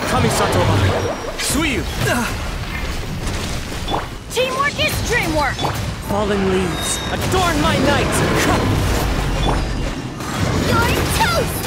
coming, Satoba. Suiyu! Teamwork is dreamwork! Fallen leaves, adorn my night! You're toast!